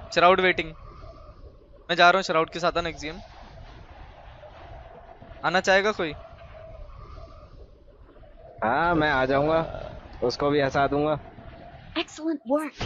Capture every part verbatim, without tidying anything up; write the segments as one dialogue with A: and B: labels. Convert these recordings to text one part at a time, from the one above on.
A: Shroud waiting. मैं जा रहा हूँ श्राउड के साथ नेक्स्ट गेम। आना चाहेगा कोई?
B: हाँ मैं आ जाऊंगा, उसको भी हंसा दूंगा।
C: Excellent work.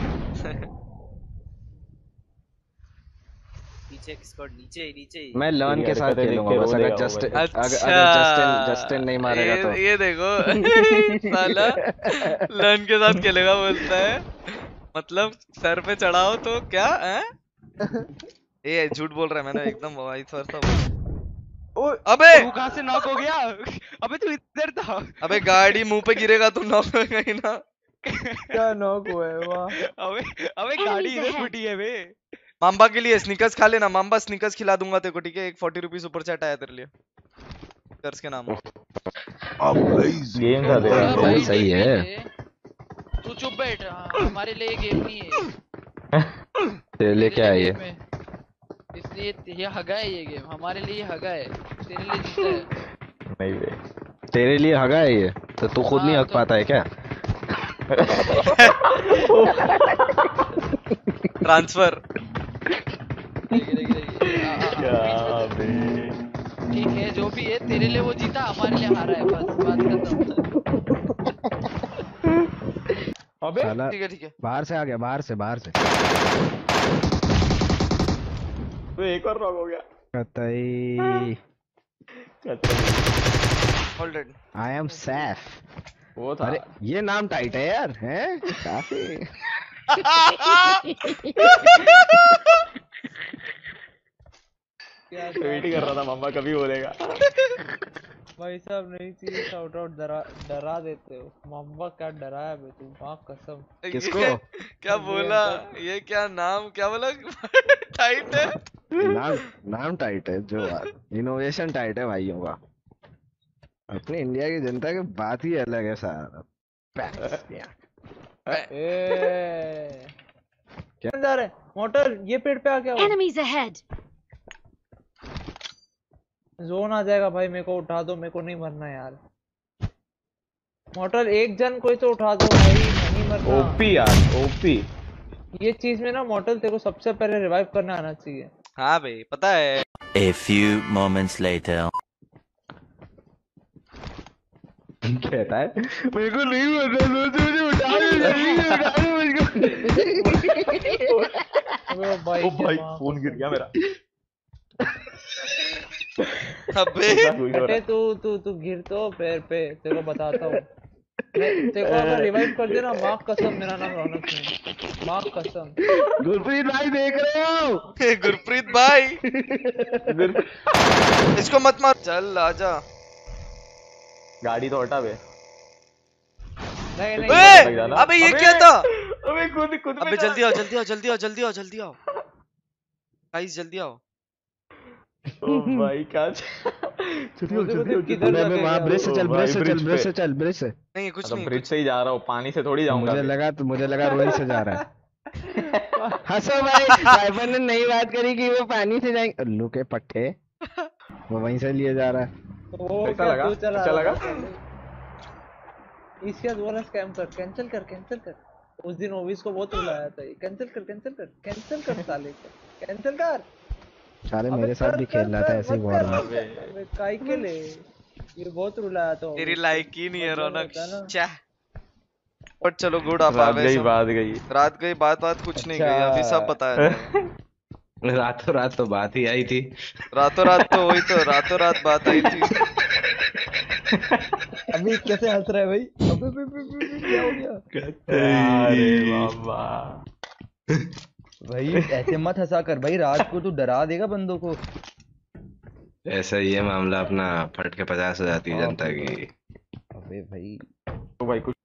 D: नीचे स्क्वाड नीचे नीचे।
B: मैं लर्न के साथ खेलूंगा बस, अगर जस्टिन
A: अच्छा
B: अगर जस्टिन जस्टिन नहीं मारेगा
A: ये,
B: तो।
A: ये देखो साला लर्न के साथ खेलेगा बोलता है, मतलब सर पे चढ़ाओ तो क्या है? ये झूठ बोल रहा है, मैंने एकदम वाइस वर्सा बोला। अबे
E: तू कहां से नॉक हो गया? अबे तू इधर था।
A: अबे गाड़ी मुंह पे गिरेगा तो नॉक हो गई ना।
F: क्या नॉक हुआ है वाह।
E: अबे अबे गाड़ी इधर फटी है बे।
A: माम्बा के लिए स्निकर्स खा लेना, माम्बा स्निकर्स खिला दूंगा तेरे को, ठीक है? एक फोर्टी रुपीस ऊपर चैट आया तेरे लिए स्निकर्स के नाम।
G: गेम था तेरा
B: सही है।
H: तू चुप बैठ, हमारे लिए गेम नहीं है।
B: तेरे लिए क्या है ये?
H: इसलिए ये हगा है, ये गेम हमारे लिए हगा है, तेरे लिए जीता है।
B: नहीं बे, तेरे लिए हगा है ये, तो तू खुद नहीं हक पाता है क्या?
A: ट्रांसफर
H: ठीक है, जो भी है तेरे लिए वो जीता, हमारे लिए हारा है, बस बात खत्म।
E: अबे
A: ठीक है ठीक है,
B: बाहर से आ गया, बाहर से बाहर से।
G: तो एक और नॉक हो गया।
B: कतई
A: hold it.
B: I am Saif.
G: वो था।
B: अरे ये नाम टाइट है यार, हैं? काफी।
G: वेट ही कर रहा था मम्मा कभी बोलेगा।
F: भाई साहब नहीं चाहिए शाउट आउट, डरा डरा देते हो। मम्मा क्या डराया बे तू, मां कसम।
B: किसको?
A: क्या बोला ये, क्या नाम क्या बोला? टाइट है
B: नाम नाम टाइट है, जो इनोवेशन टाइट है भाइयों का। अपने इंडिया की जनता की बात ही अलग है सारा।
F: ए क्या जा रहे मोटर? ये पेड़ पे आ गया।
C: Enemies ahead.
F: जोन आ जाएगा भाई, मेरे को उठा दो, मेरे को नहीं मरना यार। मोटर एक जन कोई तो उठा दो भाई, नहीं मरना।
G: ओपी यार ओपी।
F: ये चीज में ना मोटर तेरे को सबसे पहले रिवाइव करना आना चाहिए।
A: हाँ भाई पता है।
I: A few moments later.
B: कहता है मेरे को नहीं मरना, मुझे उठा दो,
F: अबे भाई,
G: ओ भाई फोन गिर गया मेरा।
A: अबे
F: अटे तू तू तू गिर तो पैर पे, तेरे को बताता हूँ। तेरे को अगर रिवाइव कर देना, माँ कसम मेरा नाम रौनक नहीं, माँ कसम।
B: गुरप्रीत भाई देख रहे हो?
A: गुरप्रीत भाई इसको मत मार, चल आजा।
G: गाड़ी तो हटा बे।
F: नहीं नहीं
A: अबे अबे ये क्या था?
G: अबे खुद खुद
A: अबे जल्दी आओ जल्दी आओ जल्दी आओ जल्दी आओ जल्दी आओ गाइस, जल्दी आओ।
G: ओ भाई क्या चलिए जल्दी
F: किधर जा
B: वहां ब्रिज से चल, ब्रिज से चल, ब्रिज से चल, ब्रिज से।
A: नहीं कुछ नहीं,
G: ब्रिज से ही जा रहा हूँ, पानी से थोड़ी जाऊंगा।
B: मुझे लगा तो मुझे लगा रोहित से जा रहा है। हंसो भाई, साइबर ने नई बात करी कि वो पानी से जाएंगे। उल्लू के पट्टे, वो वहीं से लिए जा रहा है।
G: कैसा लगा? अच्छा लगा?
F: इसका दोबारा स्कैम कर, कैंसिल कर, कैंसिल कर। उस दिन ओविस को बहुत रुलाया था ये, कैंसिल कर, कैंसिल कर, कैंसिल कर साले को, कैंसिल कर।
B: साले मेरे साथ भी खेल रहा था ऐसे ही वॉर में।
F: अबे काई के ले, ये बहुत रुलाया था।
A: तेरी लाइक ही नहीं है रौनक, चा। और चलो गुड, आप आ
G: रात
A: गए।
G: गई बात गई,
A: रात गई बात बात कुछ नहीं गई, अभी सब बताया।
B: रातों रात तो बात ही आई थी।
A: रातों रात तो वही तो रातों रात बात आई थी।
F: अभी कैसे हंस रहा है भाई? अबे अबे अबे क्या हो
G: गया? अरे बाबा
J: भाई ऐसे मत हंसा कर भाई, रात को तू डरा देगा बंदों को।
B: ऐसा ये मामला अपना फट के पचास हो जाती है जनता की।
J: अबे भाई
G: तो भाई कुछ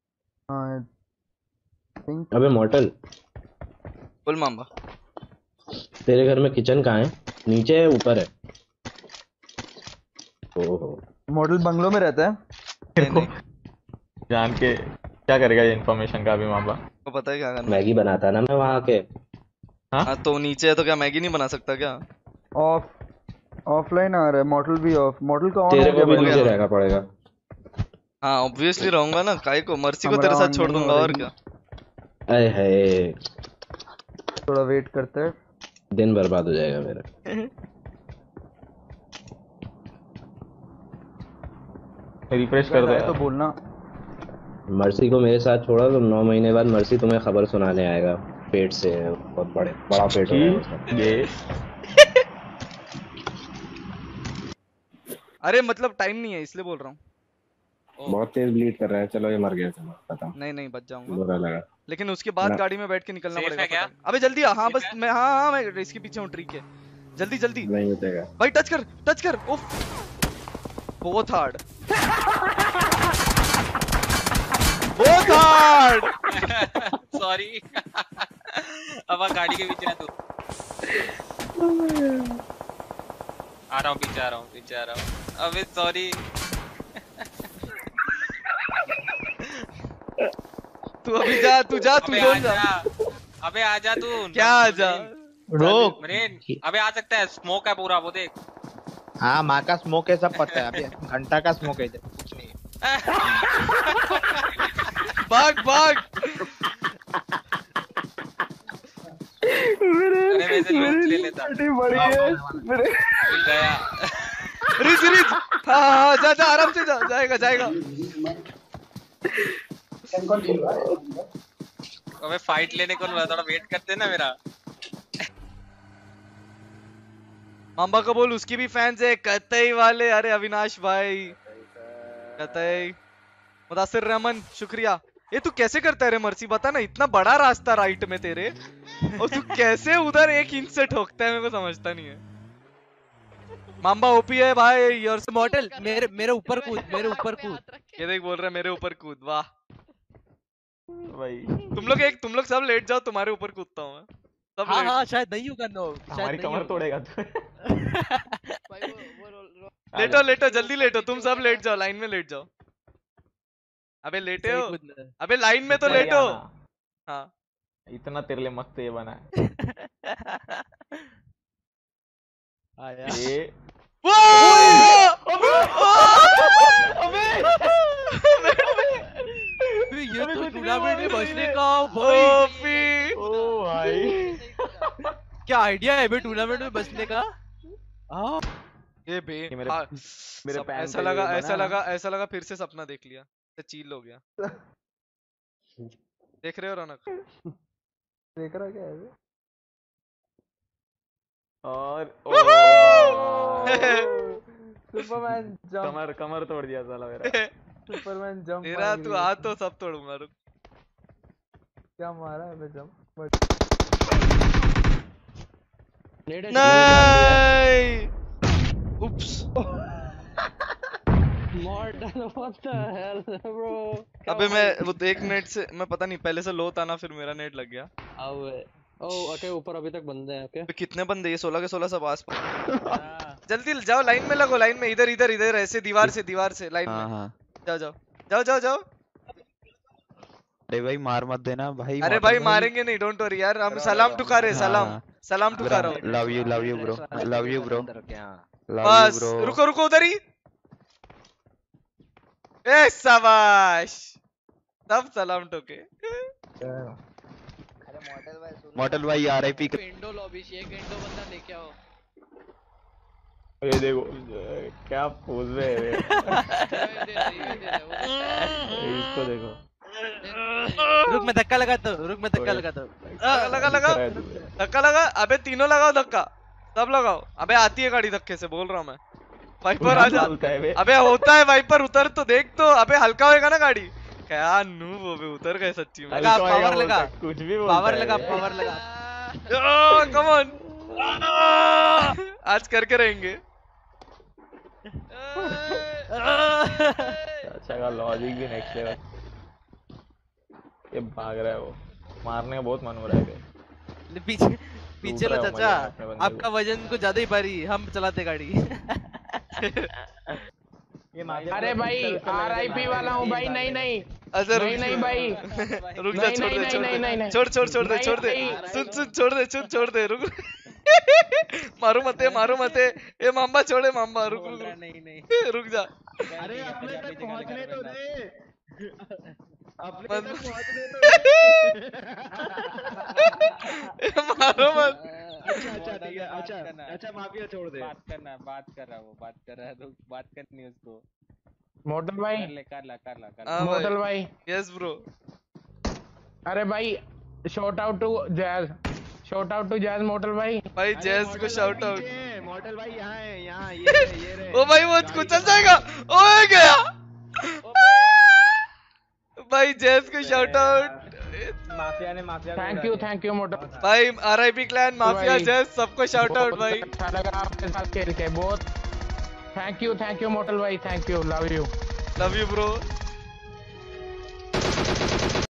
K: अबे मॉर्टल,
A: बोल मामा।
K: तेरे घर में किचन कहाँ है? नीचे है ऊपर है? ओहो,
J: मॉडल बंगलो में रहता है।
A: नहीं, नहीं।
G: जान के क्या करेगा ये इन्फॉर्मेशन का अभी मामा
A: को पता है क्या करना?
K: मैगी बनाता ना मैं वहाँ के।
A: हाँ तो नीचे है तो क्या मैगी नहीं बना सकता क्या?
J: ऑफ ऑफलाइन आ रहा है, मॉडल भी ऑफ, मॉडल का ऑन
K: तेरे
J: हो
K: को भी
J: गया।
K: नीचे रहना पड़ेगा।
A: हाँ ऑब्वियसली रहूंगा ना, काहे को, मर्सी को तेरे साथ छोड़ दूंगा और क्या।
K: अरे है
J: थोड़ा वेट करते हैं।
K: दिन बर्बाद हो जाएगा मेरा।
G: रिफ्रेश कर दो
J: तो बोलना।
K: मर्सी को मेरे साथ छोड़ा तो नौ महीने बाद मर्सी तुम्हें खबर सुनाने आएगा। पेट से बहुत बड़े बड़ा पेट हो उसका।
G: ये
A: अरे मतलब टाइम नहीं है इसलिए बोल रहा हूँ।
B: बहुत तेज ब्लीड कर रहा है। चलो ये मर गया। चलो खत्म।
A: नहीं नहीं बच जाऊंगा।
B: बुरा लगा।
A: लेकिन उसके बाद
B: ना।
A: गाड़ी में बैठ के निकलना
D: Safe
A: पड़ेगा।
D: है क्या?
A: फटाफट। अबे जल्दी आ। हाँ बस मैं हाँ हाँ मैं इसके पीछे हूँ ट्री के। जल्दी जल्दी
B: नहीं बचेगा।
A: भाई टच कर टच कर। उफ बहुत हार्ड बहुत हार्ड।
D: सॉरी। अब आ गाड़ी के पीछे है तू। आ रहा हूँ पीछे आ रहा हूँ पीछे आ रहा हूँ। अबे सॉरी।
A: तू अभी जा तू जा तू
D: अबे
A: जोन जा।
D: आजा। अबे आजा तू।
A: क्या आजा?
H: रोक।
D: मरीन अबे आ सकता है। स्मोक है पूरा वो देख।
E: हाँ माँ का स्मोक है सब पता है। अभी घंटा का स्मोक है इधर कुछ नहीं है।
A: भाग भाग।
D: अरे वैसे लूट ले लेता।
J: बड़ी है मेरे।
D: गया।
A: रिज रिज हाँ हाँ जा जा आराम से जा जाएगा जाएगा।
D: अबे फाइट लेने को थोड़ा वेट करते ना मेरा।
A: मामा को बोल उसकी भी फैंस है कतई वाले। अरे अविनाश भाई कतई। मुदासिर रहमान शुक्रिया। ये तू कैसे करता है रे मर्सी बता ना। इतना बड़ा रास्ता राइट में तेरे और तू कैसे उधर एक इंच से ठोकता है मेरे को समझता नहीं है। मामा ओपी है भाई। योर
F: मॉडल मेरे मेरे ऊपर कूद मेरे ऊपर कूद।
A: ये देख बोल रहा है मेरे ऊपर कूद। वाह
G: भाई
A: तुम लोग एक तुम लोग सब लेट जाओ तुम्हारे ऊपर कूदता हूँ मैं। सब
F: हाँ
A: लेट।
F: हाँ शायद नहीं होगा नो।
G: हमारी कमर तोड़ेगा तू।
A: लेटो लेटो जल्दी लेटो। तुम सब लेट जाओ लाइन में लेट जाओ। अबे लेटे हो। अबे लाइन में तो लेटो। हाँ
G: इतना तेरे लिए मस्त ये बना है। ये
F: ये तो टूर्नामेंट में बचने का
A: भाई।
G: ओ भाई
F: क्या आइडिया है बे टूर्नामेंट में बचने का। हाँ
A: ये बे
G: ये मेरे-
A: हाँ,
G: मेरे
A: सब-
G: पैन
A: ऐसा
G: पे
A: लगा
G: ये
A: ऐसा
G: बना।
A: लगा ऐसा लगा फिर से सपना देख लिया। तो चील हो गया। देख रहे हो रौनक।
J: देख रहा क्या है?
G: और
J: सुपरमैन जंप।
G: कमर कमर तोड़ दिया साला मेरा।
J: Superman jump.
A: तेरा तू आ तो सब तोड़ूंगा। रुक
J: क्या मारा है मैं जंप।
A: नहीं उप्स। अबे मैं वो एक नेट से मैं पता नहीं पहले से लो था ना फिर मेरा नेट लग गया।
F: ओके ऊपर अभी तक बंदे हैं। ओके
A: अबे कितने बंदे ये सोलह के सोलह सब आस पास। जल्दी जाओ लाइन में लगो लाइन में। इधर इधर इधर ऐसे दीवार से दीवार से लाइन में।
E: हाँ
A: जाओ जाओ जाओ जाओ जाओ।
E: अरे भाई मार मत देना भाई।
A: अरे भाई मारेंगे नहीं डोंट वरी यार। हम सलाम ठुका रहे सलाम सलाम ठुका रहे हो।
E: Love you love you bro love you bro
A: बस रुको रुको उधर ही। ए शाबाश सब सलाम ठोके।
E: मॉडल भाई आरआईपी।
H: इंडो लॉबी से एक इंडो बंदा लेके आओ।
G: ये देखो क्या पोज में है रे। इसको देखो।
F: रुक मैं धक्का लगाता हूँ। रुक मैं धक्का लगाता हूँ।
A: लगा लगा धक्का लगा। अबे तीनों लगाओ धक्का सब लगाओ। अबे आती है गाड़ी धक्के से बोल रहा हूँ मैं। वाइपर आजा। अबे होता है वाइपर उतर तो देख तो। अबे हल्का होएगा ना गाड़ी। क्या नूब हो बे उतर गए सच्ची में।
F: लगा पावर लगा
G: कुछ भी
F: पावर लगा पावर लगा।
A: कम ऑन आज करके रहेंगे।
G: अच्छा का लॉजिक भी नेक्स्ट लेवल। ये भाग रहा है वो। मारने का बहुत मन हो रहा है।
F: पीछे पीछे लो
G: रहा हूँ
F: चाचा।
G: मैं अपने बंदे
F: आपका वजन कुछ ज्यादा ही भारी। हम चलाते गाड़ी।
L: अरे भाई आरआईपी वाला हूँ भाई। नहीं नहीं
A: अच्छा
L: नहीं नहीं भाई
A: रुक जा छोड़ दे छोड़ दे छोड़ छोड़ छोड़ दे छोड़ दे सुन सुन छोड़ दे सुन छोड़ दे रुक। मारो मते मारो मते। ये मामा छोड़े मामा रुक रुक
F: नहीं नहीं
A: रुक जा।
B: अरे अपने तक पहुंचने तो दे। अपने तक पहुंचने तो
A: मारो मत।
B: अच्छा अच्छा ठीक है अच्छा अच्छा माफिया छोड़ दे।
F: बात करना है, बात कर रहा है वो, बात कर रहा है तो बात करनी है उसको।
L: मोटल भाई
F: कर ले कर ला कर ला कर ला।
A: हाँ
L: मोटल भाई
A: यस ब्रो।
L: अरे भाई shout out to Jazz, shout out to Jazz Mortal भाई।
A: भाई जैज को शाउट आउट।
B: मॉडल भाई यहाँ है, यहाँ ये रहे, ये रहे।
A: ओ भाई वो कुचल जाएगा। ओए गया भाई जैज को शाउट आउट।
G: माफिया ने माफिया को
L: थैंक
G: उड़ा
L: यू
G: दिया।
L: थैंक यू मोटल
A: भाई आरआईपी क्लैन माफिया
L: भाई।
A: जैज सबको शाउट आउट भाई।
L: अच्छा लगा आपके साथ खेल के बहुत। Thank you thank you Mortal भाई, thank you, love you
A: love you bro.